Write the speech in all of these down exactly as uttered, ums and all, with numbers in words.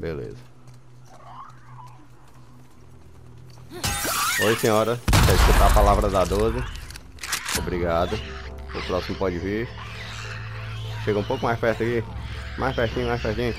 Beleza. Oi, senhora. Quer escutar a palavra da doze? Obrigado. O próximo pode vir. Chega um pouco mais perto aqui. Mais pertinho, mais pertinho.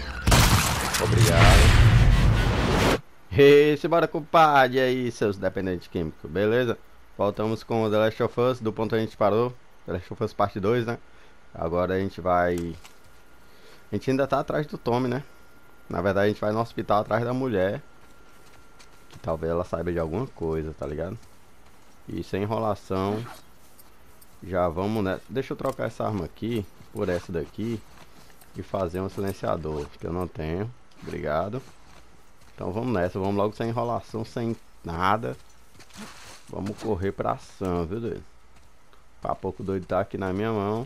Obrigado. E simbora, compadre. E aí, seus dependentes químicos, beleza? Voltamos com o The Last of Us, do ponto que a gente parou. The Last of Us parte dois, né? Agora a gente vai... A gente ainda tá atrás do Tommy, né? Na verdade a gente vai no hospital atrás da mulher. Que talvez ela saiba de alguma coisa, tá ligado? E sem enrolação. Já vamos, né? Deixa eu trocar essa arma aqui por essa daqui. E fazer um silenciador, que eu não tenho. Obrigado. Então vamos nessa, vamos logo sem enrolação, sem nada. Vamos correr pra ação, viu, doido? Pra pouco doido tá aqui na minha mão.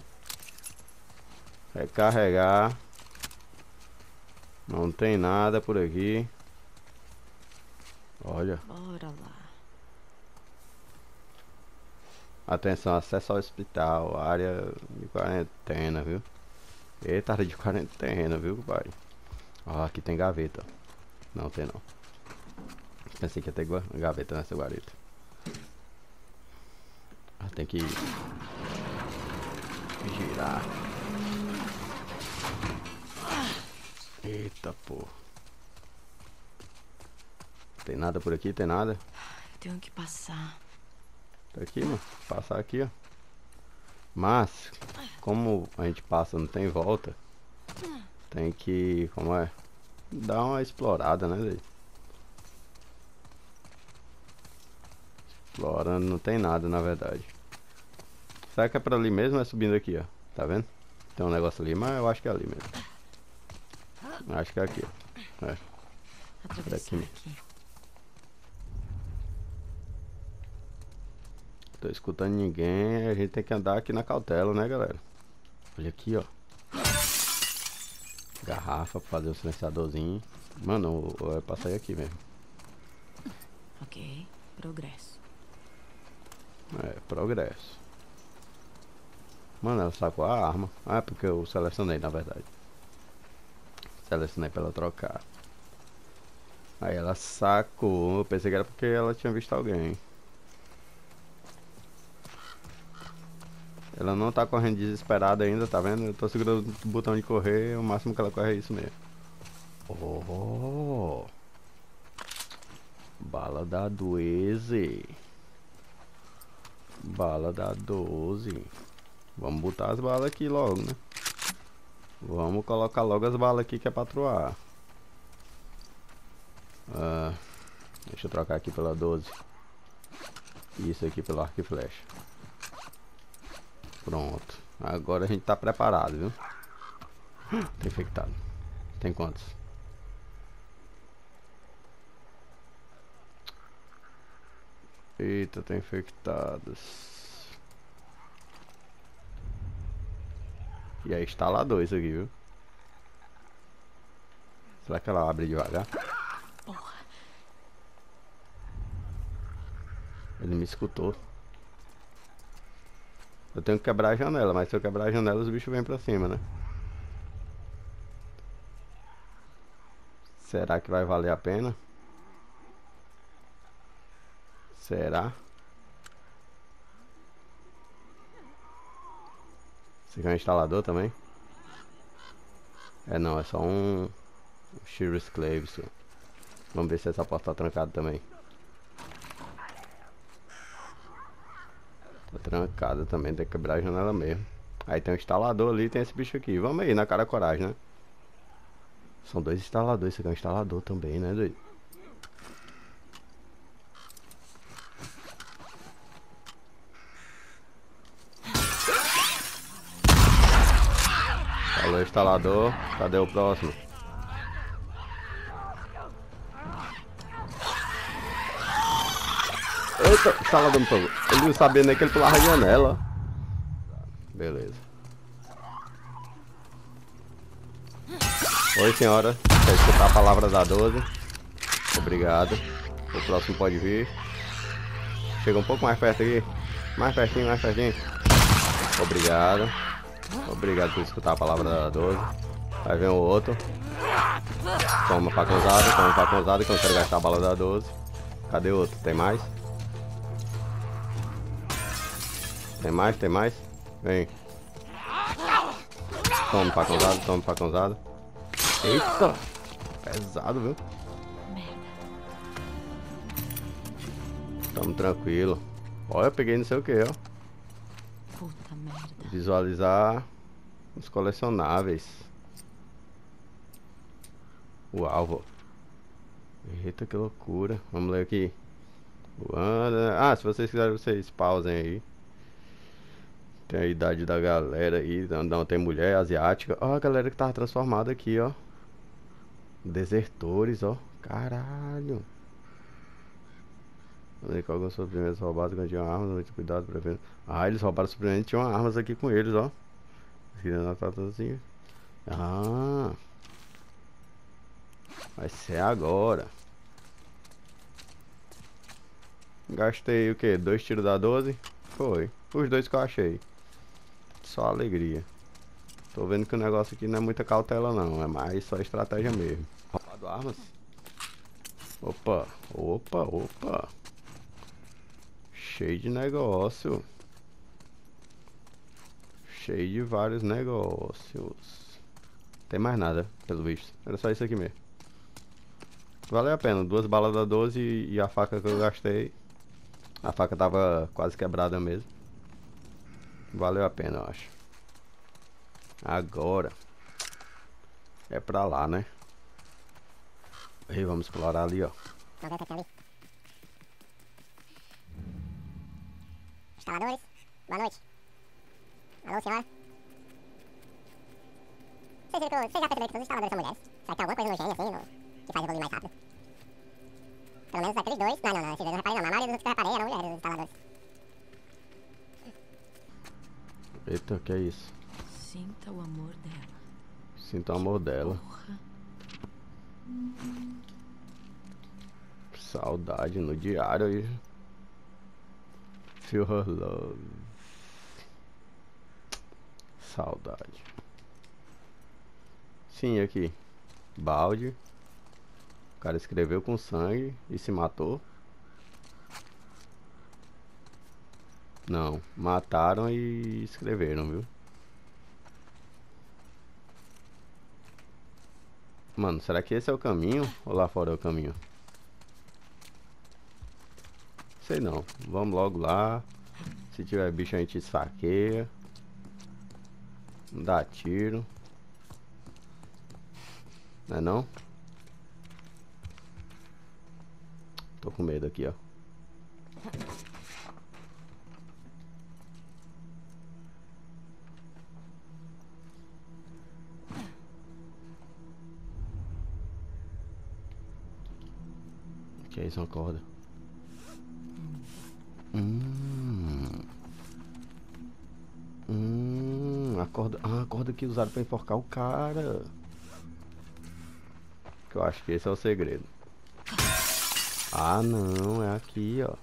Recarregar. Não tem nada por aqui. Olha. Bora lá. Atenção, acesso ao hospital, área de quarentena, viu? Eita, área de quarentena, viu, pai? Ó, aqui tem gaveta. Não tem não. Pensei que ia ter gaveta nessa guarita. Ah, tem que girar. Eita, pô. Tem nada por aqui? Tem nada? Eu tenho que passar. Tá aqui, mano. Passar aqui, ó. Mas, como a gente passa, não tem volta. Tem que, como é? Dar uma explorada, né, daí? Explorando, não tem nada, na verdade. Será que é pra ali mesmo ou é subindo aqui, ó? Tá vendo? Tem um negócio ali, mas eu acho que é ali mesmo. Acho que é aqui, ó. É. Atravessar aqui. Tô escutando ninguém, a gente tem que andar aqui na cautela, né, galera? Olha aqui, ó. Garrafa pra fazer o silenciadorzinho. Mano, é pra sair aqui mesmo. Ok, progresso. É, progresso. Mano, ela sacou a arma. Ah, é porque eu selecionei, na verdade. Selecionei pra ela trocar. Aí ela sacou. Eu pensei que era porque ela tinha visto alguém. Ela não tá correndo desesperada ainda, tá vendo? Eu tô segurando o botão de correr, o máximo que ela corre é isso mesmo. Oh! Bala da doze. Bala da doze. Vamos botar as balas aqui logo, né? Vamos colocar logo as balas aqui que é pra troar. Ah, deixa eu trocar aqui pela doze. E isso aqui pelo arco e flecha. Pronto. Agora a gente tá preparado, viu? Tá infectado. Tem quantos? Eita, tá infectados. E aí instalador isso aqui, viu? Será que ela abre devagar? Porra. Ele me escutou. Eu tenho que quebrar a janela, mas se eu quebrar a janela os bichos vêm pra cima, né? Será que vai valer a pena? Será? Você quer um instalador também? É não, é só um, um Sheriff's Clave. Vamos ver se essa porta tá trancada também. Tá trancada também, tem que quebrar a janela mesmo. Aí tem um instalador ali, tem esse bicho aqui. Vamos aí, na cara coragem, né? São dois instaladores, esse aqui é um instalador também, né, doido? Falou, instalador. Cadê o próximo? Eita, instalador me pegou. Ele não sabia nem que ele pulava a janela. Beleza. Oi, senhora. Quer escutar a palavra da doze? Obrigado. O próximo pode vir. Chega um pouco mais perto aqui. Mais pertinho, mais pertinho. Obrigado. Obrigado por escutar a palavra da doze. Aí vem o outro. Toma faca usada, toma faca usada, que eu não quero gastar a bala da doze. Cadê outro? Tem mais? Tem mais? Tem mais? Vem. Toma faca usada, toma faca usada. Eita! Pesado, viu? Tamo tranquilo. Olha, eu peguei não sei o que, ó. Puta merda. Visualizar os colecionáveis. O alvo. Eita, que loucura. Vamos ler aqui. Ah, se vocês quiserem, vocês pausem aí. Tem a idade da galera aí. Não, tem mulher asiática. Ó, a galera que tava transformada aqui, ó. Desertores, ó. Caralho. Com alguns suprimentos roubados, ganham armas, muito cuidado pra ver. Ah, eles roubaram suprimentos e tinham armas aqui com eles, ó. Assim. Ah. Vai ser agora. Gastei o que? Dois tiros da doze? Foi. Os dois que eu achei. Só alegria. Tô vendo que o negócio aqui não é muita cautela não. É mais só estratégia mesmo. Roubado armas? Opa, opa, opa. Cheio de negócio. Cheio de vários negócios. Tem mais nada, pelo visto. Era só isso aqui mesmo. Valeu a pena. Duas balas da doze e a faca que eu gastei. A faca tava quase quebrada mesmo. Valeu a pena, eu acho. Agora é pra lá, né? E vamos explorar ali, ó. Instaladores, boa noite. Alô, senhora? Vocês viram que eu- vocês já perceberam que todos os instaladores são mulheres? Será que tem alguma coisa no gene assim, no, que faz evoluir mais rápido? Pelo menos aqueles dois. Não, não, não, esses dois eu não reparei não. A maioria dos outros que eu reparei eram mulheres, os instaladores. Eita, que é isso? Sinta o amor dela. Sinto o amor dela. Porra. Saudade no diário aí. Feel her love. Saudade. Sim, aqui. Balde. O cara escreveu com sangue e se matou. Não, mataram e escreveram, viu? Mano, será que esse é o caminho? Ou lá fora é o caminho? Sei não. Vamos logo lá. Se tiver bicho a gente esfaqueia. Dá tiro. Não é não? Tô com medo aqui, ó. Que é isso, uma corda? Hum. Hum. A corda. Ah, a corda que usaram pra enforcar o cara. Que eu acho que esse é o segredo. Ah, não, é aqui, ó.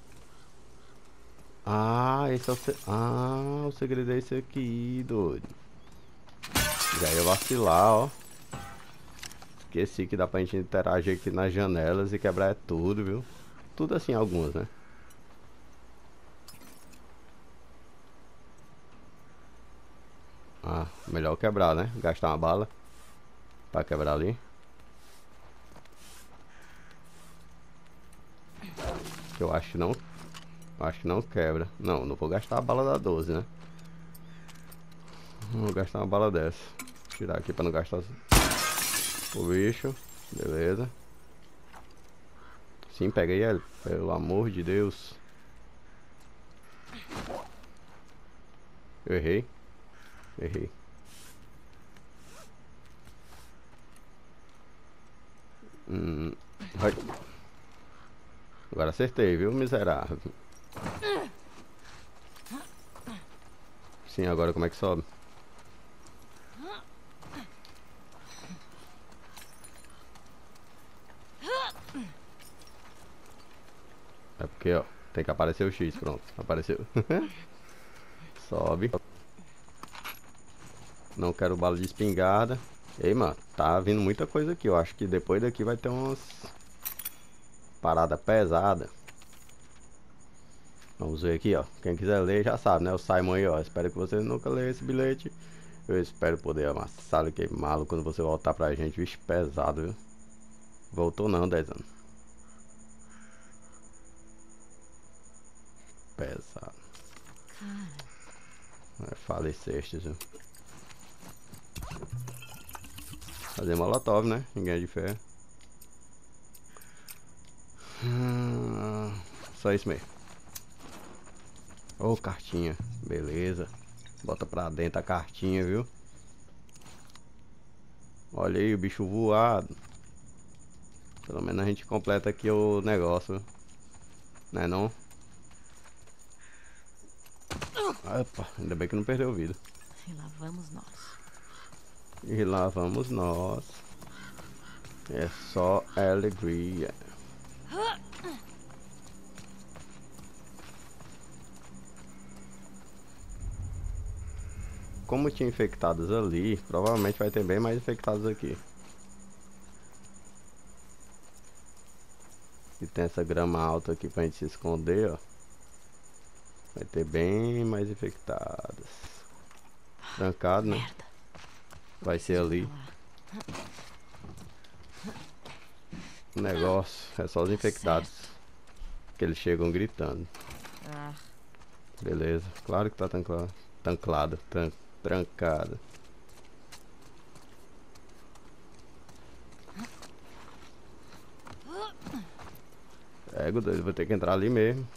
Ah, esse é o se... Ah, o segredo é esse aqui, doido. Já ia vacilar, ó. Esqueci que dá pra gente interagir aqui nas janelas e quebrar tudo, viu? Tudo assim, algumas, né? Ah, melhor quebrar, né? Gastar uma bala pra quebrar ali. Eu acho que não. Acho que não quebra. Não, não vou gastar a bala da doze, né? Vou gastar uma bala dessa. Vou tirar aqui pra não gastar o bicho. Beleza. Sim, peguei ele. Pelo amor de Deus. Eu errei. Errei. Hum, vai. Agora acertei, viu, miserável? Sim, agora como é que sobe? É porque, ó, tem que aparecer o X, pronto, apareceu. Sobe. Não quero bala de espingarda. Ei, mano, tá vindo muita coisa aqui. Eu acho que depois daqui vai ter umas parada pesada. Vamos ver aqui, ó. Quem quiser ler já sabe, né? O Simon aí, ó. Espero que você nunca leia esse bilhete. Eu espero poder amassá-lo e queimá-lo quando você voltar pra gente. Vixe, pesado, viu? Voltou não, dez anos. Pesado. É, faleceste, viu? Fazer molotov, né? Ninguém é de ferro. Hum, só isso mesmo. Ô, oh, cartinha. Beleza. Bota pra dentro a cartinha, viu? Olha aí o bicho voado. Pelo menos a gente completa aqui o negócio. Não é não? Opa, ainda bem que não perdeu vida. E lá vamos nós. E lá vamos nós. É só alegria. Como tinha infectados ali, provavelmente vai ter bem mais infectados aqui. E tem essa grama alta aqui pra gente se esconder, ó. Vai ter bem mais infectados. Trancado, né? Merda. Vai ser ali. O negócio é só os infectados. Que eles chegam gritando. Ah, Beleza, claro que tá tanclado. Tanclado, tran trancado. É, doido, vou ter que entrar ali mesmo.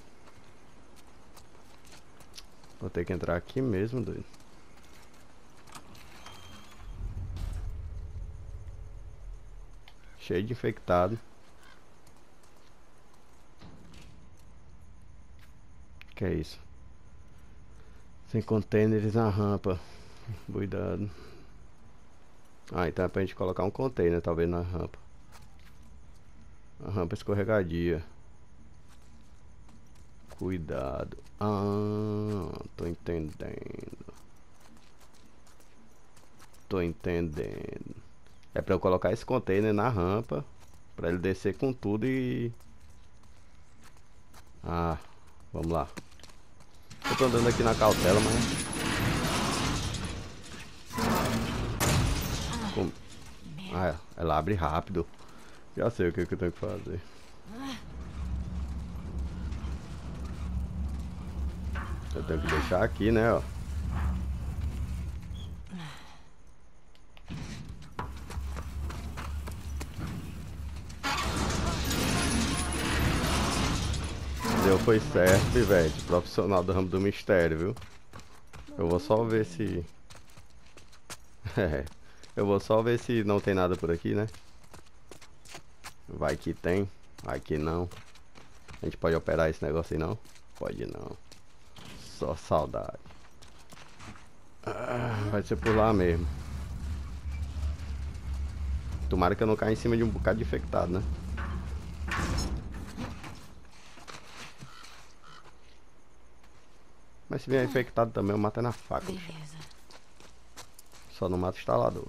Vou ter que entrar aqui mesmo, doido. Cheio de infectado. Que é isso? Sem containers na rampa. Cuidado. Ah, então é pra gente colocar um container, talvez, na rampa. A rampa escorregadia. Cuidado. Ah, tô entendendo. Tô entendendo. É pra eu colocar esse container na rampa. Pra ele descer com tudo e... Ah, vamos lá. Eu tô andando aqui na cautela, mas... Com... Ah, ela abre rápido. Já sei o que, que eu tenho que fazer. Eu tenho que deixar aqui, né, ó. Deu, foi certo, Pivete. Profissional do ramo do mistério, viu? Eu vou só ver se... É, eu vou só ver se não tem nada por aqui, né? Vai que tem, vai que não. A gente pode operar esse negócio aí, não? Pode não. Só saudade. Ah, vai ser por lá mesmo. Tomara que eu não caia em cima de um bocado de infectado, né? Mas se vier infectado também, eu mato na faca. beleza. Só não mato o instalador.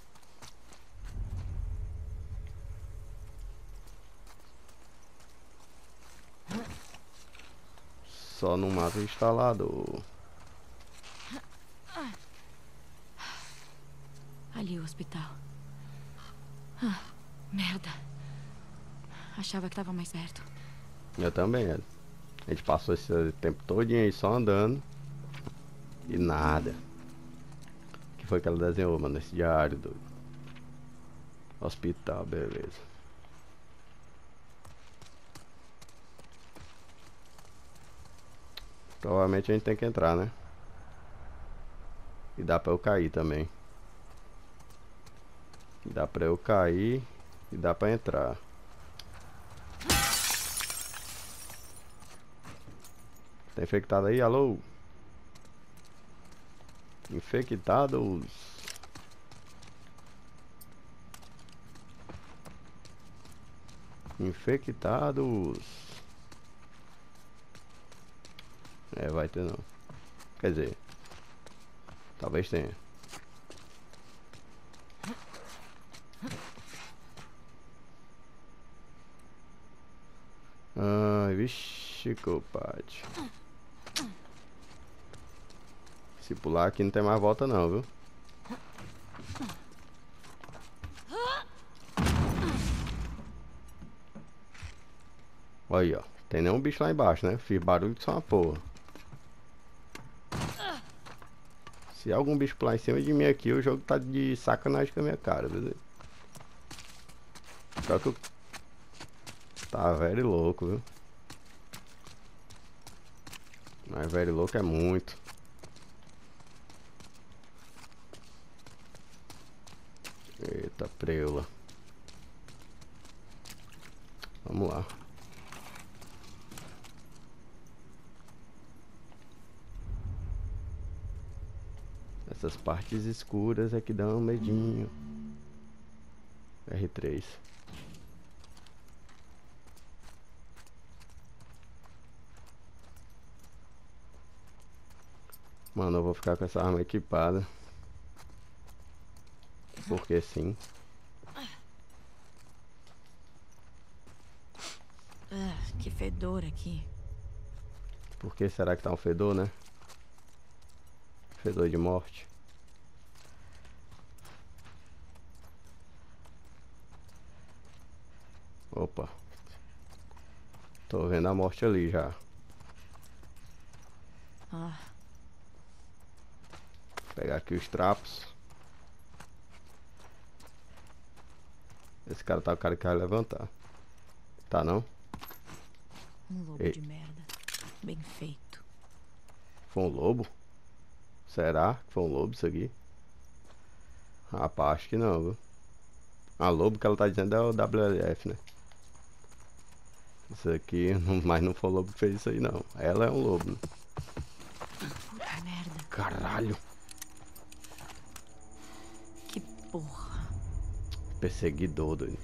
Só não mato o instalador. Ali o hospital. Ah, merda. Achava que tava mais perto. Eu também, Ed. A gente passou esse tempo todinho aí só andando. E nada. O que foi que ela desenhou, mano? Nesse diário do hospital, beleza. Provavelmente a gente tem que entrar, né? E dá pra eu cair também. E dá pra eu cair. E dá pra entrar. Tá infectado aí? Alô? Infectados. Infectados. É, vai ter não. Quer dizer, talvez tenha. Ai, vixe, compadre. Se pular aqui não tem mais volta não, viu? Olha aí, ó. Tem nenhum bicho lá embaixo, né? Fiz barulho que só uma porra. Se algum bicho pular em cima de mim aqui, o jogo tá de sacanagem com a minha cara, beleza? Só que eu... Tá velho louco, viu? Mas velho louco é muito. Eita, preula. Vamos lá. Essas partes escuras é que dão um medinho. R três. Mano, eu vou ficar com essa arma equipada. Porque sim. Ah, que fedor aqui. Por que será que tá um fedor, né? Fedor de morte. Opa. Tô vendo a morte ali já. Ah. Vou pegar aqui os trapos. Esse cara tá o cara que vai levantar. Tá não? Um lobo Ei. de merda. Bem feito. Foi um lobo? Será que foi um lobo isso aqui? Rapaz, acho que não, viu? A lobo que ela tá dizendo é o W L F, né? Isso aqui, mas não foi o lobo que fez isso aí não. Ela é um lobo, né? Puta merda. Caralho. Que porra. Perseguidor, doido.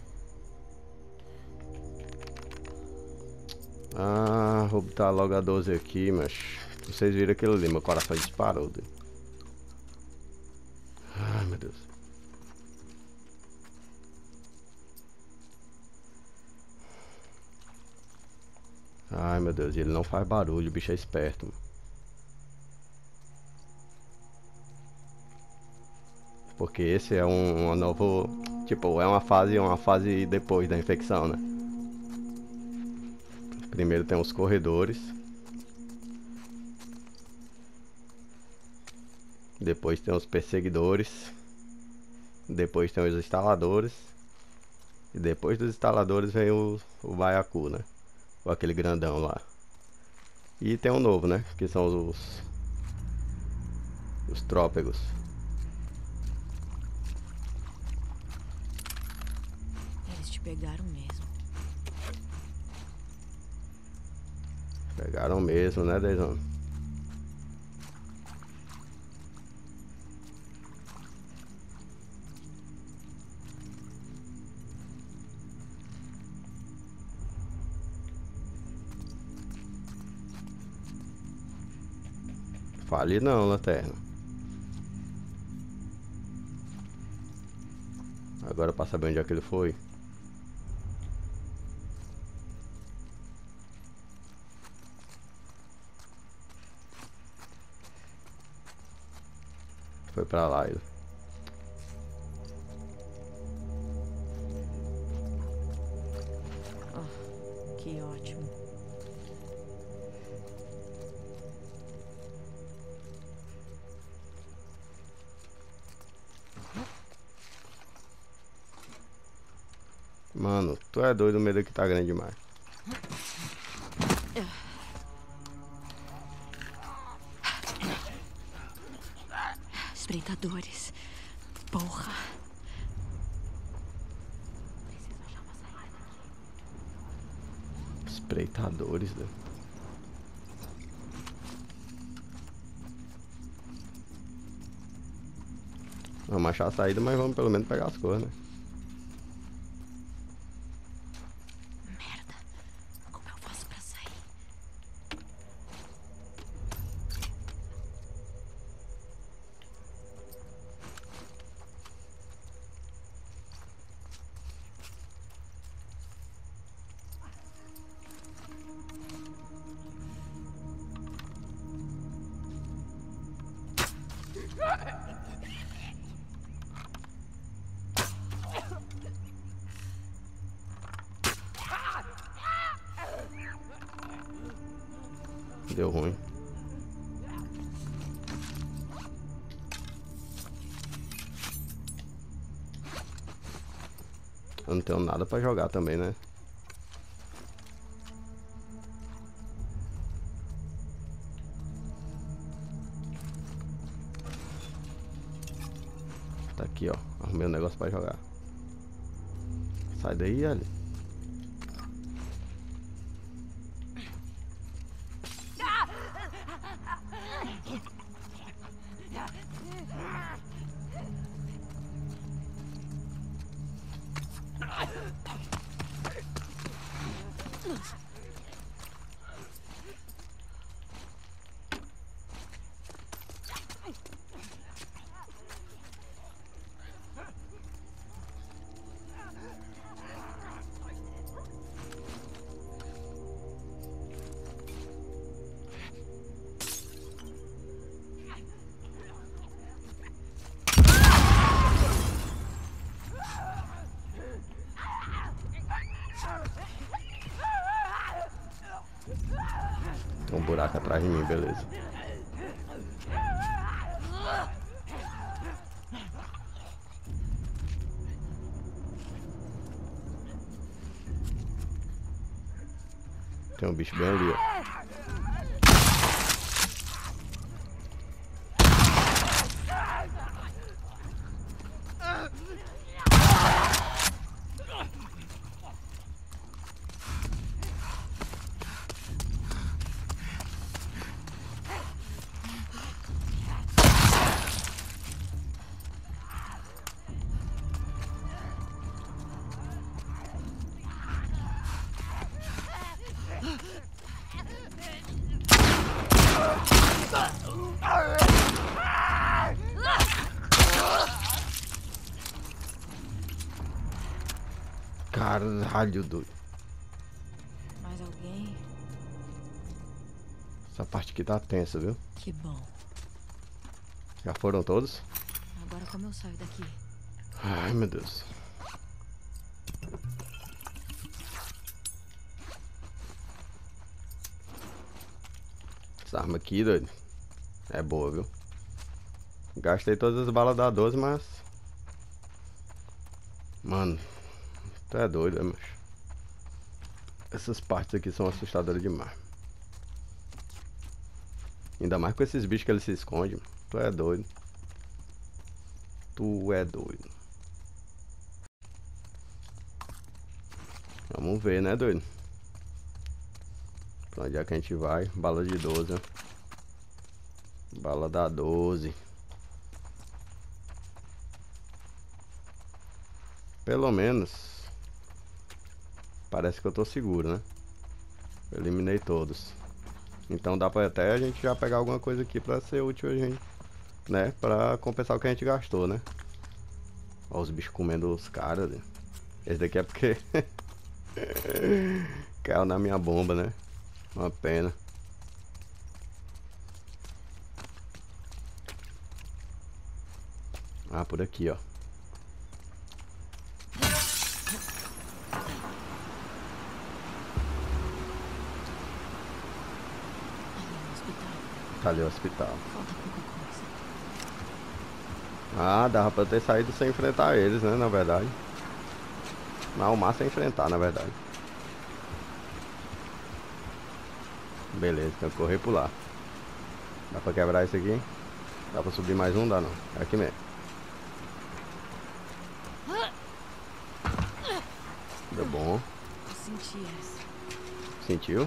Ah, vou botar logo a doze aqui, mas... Vocês viram aquilo ali, meu coração disparou, doido. Ai, meu Deus. Ai, meu Deus, ele não faz barulho, o bicho é esperto, mano. Porque esse é um, uma novo... Tipo, é uma fase, uma fase depois da infecção, né? Primeiro tem os corredores. Depois tem os perseguidores. Depois tem os instaladores. E depois dos instaladores vem o, o baiacu, né? Ou aquele grandão lá. E tem um novo, né? Que são os... Os trópegos. Eles te pegaram mesmo. Pegaram mesmo, né, Dezão? Fale não, Lanterna. Agora pra saber onde é que ele foi. Foi pra lá ele. Oh, que ótimo. Mano, tu é doido, o medo aqui tá grande demais. Espreitadores. Porra. Preciso achar uma saída daqui. Espreitadores, né? Vamos achar a saída, mas vamos pelo menos pegar as coisas, né? Merda. Como eu faço pra sair? Deu ruim. Eu não tenho nada pra jogar também, né? Tá aqui, ó. Arrumei um negócio pra jogar. Sai daí, ali. Tem um buraco atrás de mim, beleza. Tem um bicho bem ali, ó. Caralho, doido. Mais alguém? Essa parte aqui tá tensa, viu? Que bom. Já foram todos? Agora como eu saio daqui? Ai, meu Deus. Essa arma aqui, doido, é boa, viu? Gastei todas as balas da doze, mas... Mano, tu é doido, é, macho. Essas partes aqui são assustadoras demais. Ainda mais com esses bichos que eles se escondem. Tu é doido. Tu é doido. Vamos ver, né, doido? Pra onde é que a gente vai? Bala de doze, né? Bala da doze. Pelo menos parece que eu tô seguro, né? Eu eliminei todos. Então dá pra até a gente já pegar alguma coisa aqui pra ser útil a gente, né? Pra compensar o que a gente gastou, né? Ó, os bichos comendo os caras, né? Esse daqui é porque caiu na minha bomba, né? Uma pena. Ah, por aqui, ó. Ali no hospital. Tá ali o hospital. Falta pouca coisa. Ah, dava pra ter saído sem enfrentar eles, né? Na verdade. Mas o massa é enfrentar, na verdade. Beleza, então correr por lá. Dá pra quebrar isso aqui? Dá pra subir mais um? Dá não. É aqui mesmo. Deu bom. Eu senti essa. Sentiu?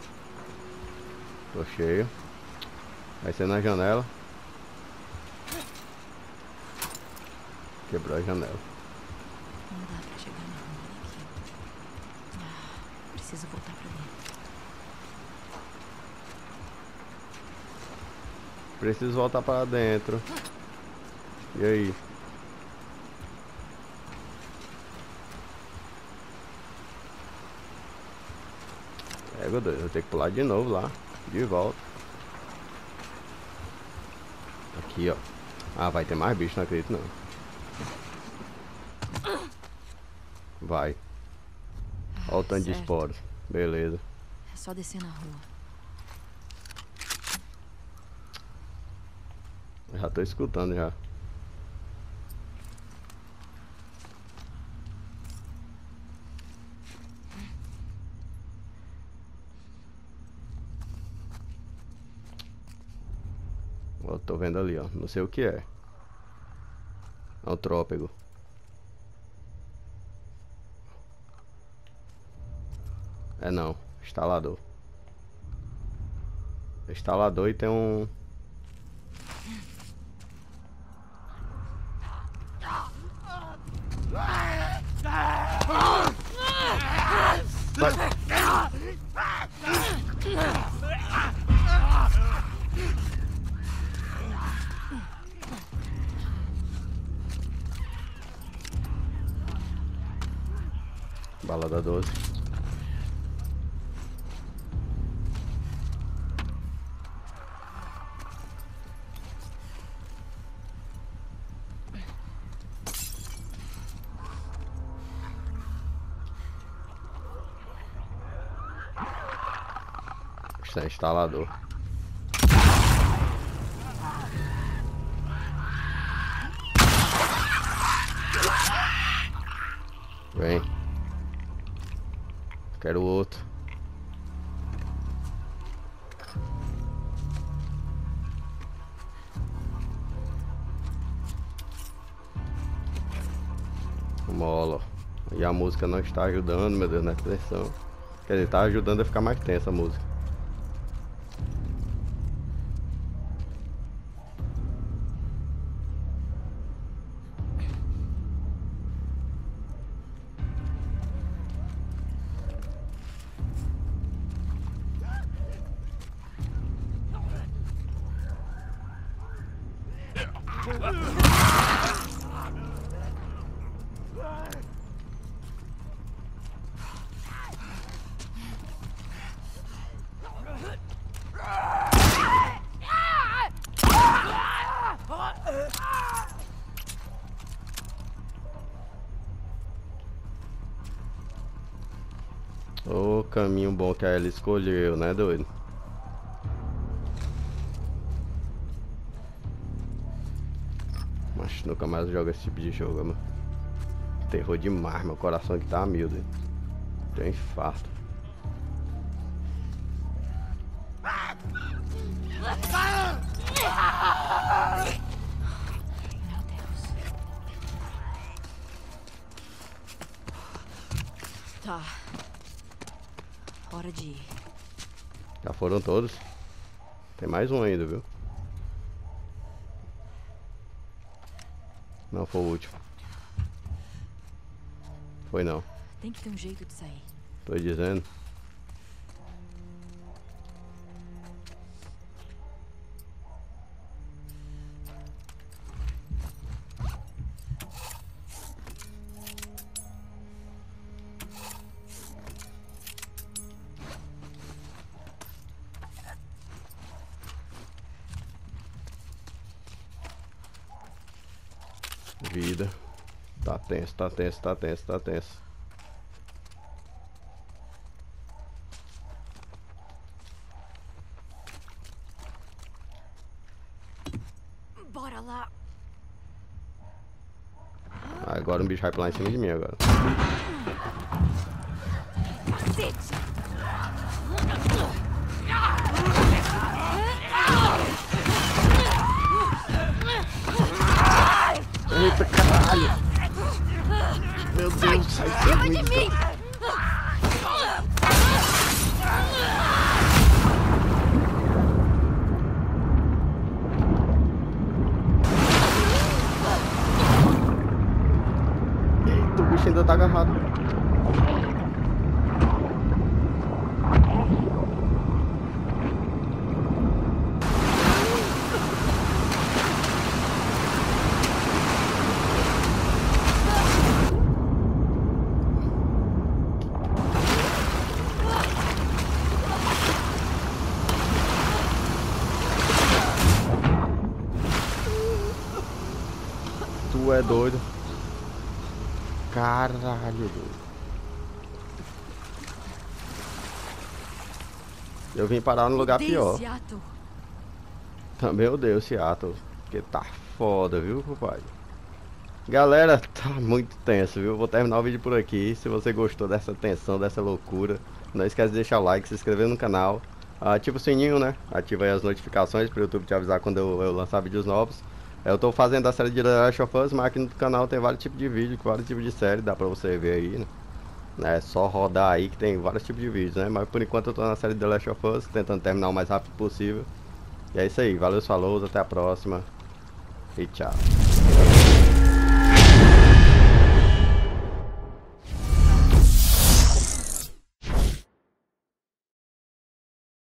Tô cheio. Vai ser na janela. Quebrou a janela. Não dá pra chegar na rua daqui. Ah, preciso voltar pra dentro. Preciso voltar para dentro. E aí? É, meu Deus, eu vou ter que pular de novo lá. De volta. Aqui, ó. Ah, vai ter mais bicho, não acredito não. Vai. Olha o tanto de certo. esporos. Beleza. É só descer na rua. Já tô escutando já. Eu tô vendo ali, ó. Não sei o que é. É um trópico. É não. Instalador. Instalador e tem um... Vai. Bala da doze. Isso é instalador. Vem. Quero outro. Mola. E a música não está ajudando, meu Deus, na pressão. Quer dizer, tá ajudando a ficar mais tensa a música. O caminho bom que a Ellie escolheu, né, doido? Mas nunca mais joga esse tipo de jogo, mano. Terror demais, meu coração que tá a mil, doido. Tem infarto. Meu Deus. Tá. Hora de ir. Já foram todos? Tem mais um ainda, viu? Não foi o último. Foi não. Tem que ter um jeito de sair. Tô dizendo. Vida. Tá tenso, tá tenso, tá tenso, tá tenso. Bora lá. Agora um bicho vai pular em cima de mim agora. Cacete! Eita caralho! Meu Deus, sai Sai de mim! Eita, o bicho ainda tá agarrado. Tu é doido. Caralho, doido. Eu vim parar no lugar Odeio pior. Seattle. Meu Deus, Seattle. Porque tá foda, viu, compadre? Galera, tá muito tenso, viu? Vou terminar o vídeo por aqui. Se você gostou dessa tensão, dessa loucura, não esquece de deixar o like, se inscrever no canal. Ativa o sininho, né? Ativa aí as notificações para o YouTube te avisar quando eu, eu lançar vídeos novos. Eu tô fazendo a série de The Last of Us, mas aqui no canal tem vários tipos de vídeo, vários tipos de série, dá pra você ver aí, né? É só rodar aí que tem vários tipos de vídeos, né? Mas por enquanto eu tô na série de The Last of Us, tentando terminar o mais rápido possível. E é isso aí, valeu, falou, até a próxima e tchau.